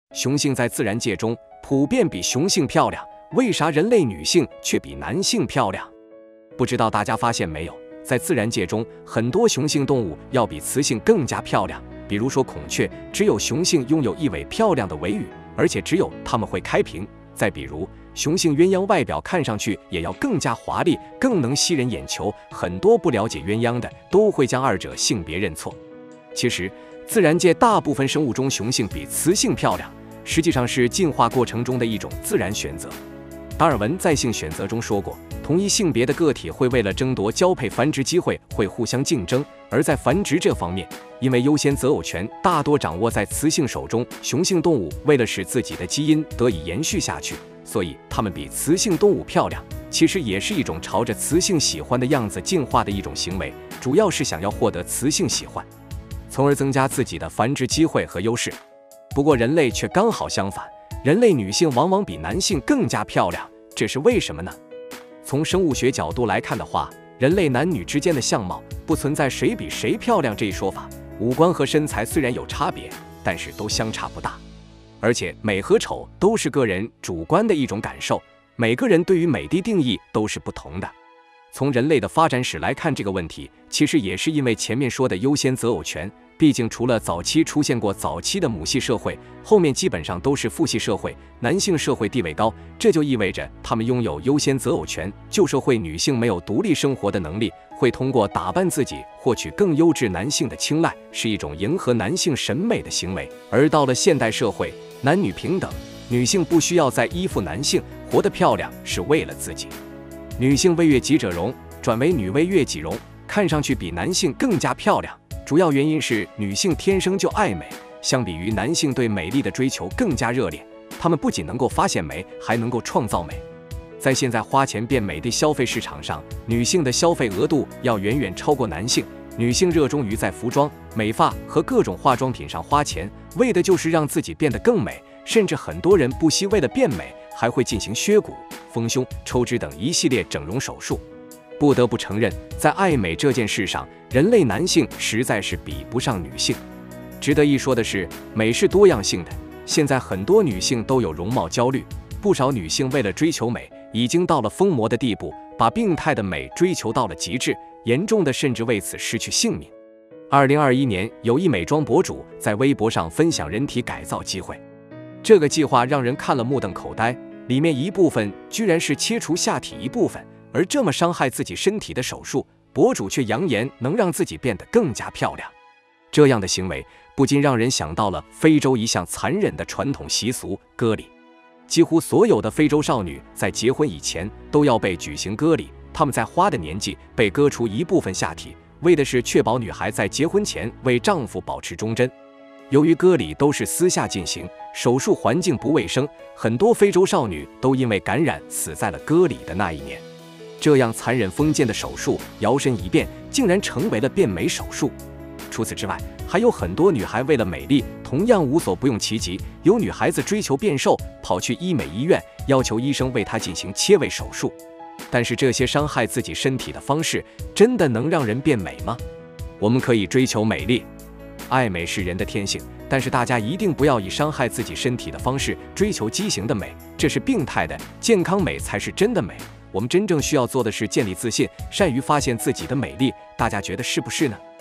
雄性在自然界中普遍比雄性漂亮，为啥人类女性却比男性漂亮？不知道大家发现没有，在自然界中，很多雄性动物要比雌性更加漂亮。比如说孔雀，只有雄性拥有一尾漂亮的尾羽，而且只有它们会开屏。再比如，雄性鸳鸯外表看上去也要更加华丽，更能吸人眼球。很多不了解鸳鸯的都会将二者性别认错。其实，自然界大部分生物中雄性比雌性漂亮，实际上是进化过程中的一种自然选择。达尔文在性选择中说过，同一性别的个体会为了争夺交配繁殖机会会互相竞争，而在繁殖这方面，因为优先择偶权大多掌握在雌性手中，雄性动物为了使自己的基因得以延续下去，所以它们比雌性动物漂亮，其实也是一种朝着雌性喜欢的样子进化的一种行为，主要是想要获得雌性喜欢，从而增加自己的繁殖机会和优势。不过人类却刚好相反，人类女性往往比男性更加漂亮，这是为什么呢？从生物学角度来看的话，人类男女之间的相貌不存在谁比谁漂亮这一说法，五官和身材虽然有差别，但是都相差不大。而且美和丑都是个人主观的一种感受，每个人对于美的定义都是不同的。从人类的发展史来看这个问题，其实也是因为前面说的优先择偶权。毕竟除了早期出现过早期的母系社会，后面基本上都是父系社会，男性社会地位高，这就意味着他们拥有优先择偶权。旧社会女性没有独立生活的能力，会通过打扮自己获取更优质男性的青睐，是一种迎合男性审美的行为。而到了现代社会，男女平等，女性不需要再依附男性，活得漂亮是为了自己。女性为悦己者容，转为女为悦己容，看上去比男性更加漂亮。主要原因是女性天生就爱美，相比于男性对美丽的追求更加热烈，她们不仅能够发现美，还能够创造美。在现在花钱变美的消费市场上，女性的消费额度要远远超过男性。女性热衷于在服装、美发和各种化妆品上花钱，为的就是让自己变得更美，甚至很多人不惜为了变美，还会进行削骨、丰胸、抽脂等一系列整容手术。不得不承认，在爱美这件事上，人类男性实在是比不上女性。值得一说的是，美是多样性的，现在很多女性都有容貌焦虑，不少女性为了追求美，已经到了疯魔的地步，把病态的美追求到了极致，严重的甚至为此失去性命。2021年，有一美妆博主在微博上分享人体改造机会，这个计划让人看了目瞪口呆，里面一部分居然是切除下体一部分。而这么伤害自己身体的手术，博主却扬言能让自己变得更加漂亮。这样的行为不禁让人想到了非洲一项残忍的传统习俗——割礼。几乎所有的非洲少女在结婚以前都要被举行割礼，她们在花的年纪被割除一部分下体，为的是确保女孩在结婚前为丈夫保持忠贞。由于割礼都是私下进行，手术环境不卫生，很多非洲少女都因为感染死在了割礼的那一年。这样残忍封建的手术摇身一变，竟然成为了变美手术。除此之外，还有很多女孩为了美丽，同样无所不用其极。有女孩子追求变瘦，跑去医美医院，要求医生为她进行切胃手术。但是这些伤害自己身体的方式，真的能让人变美吗？我们可以追求美丽，爱美是人的天性，但是大家一定不要以伤害自己身体的方式追求畸形的美，这是病态的。健康美才是真的美。我们真正需要做的是建立自信，善于发现自己的美丽，大家觉得是不是呢？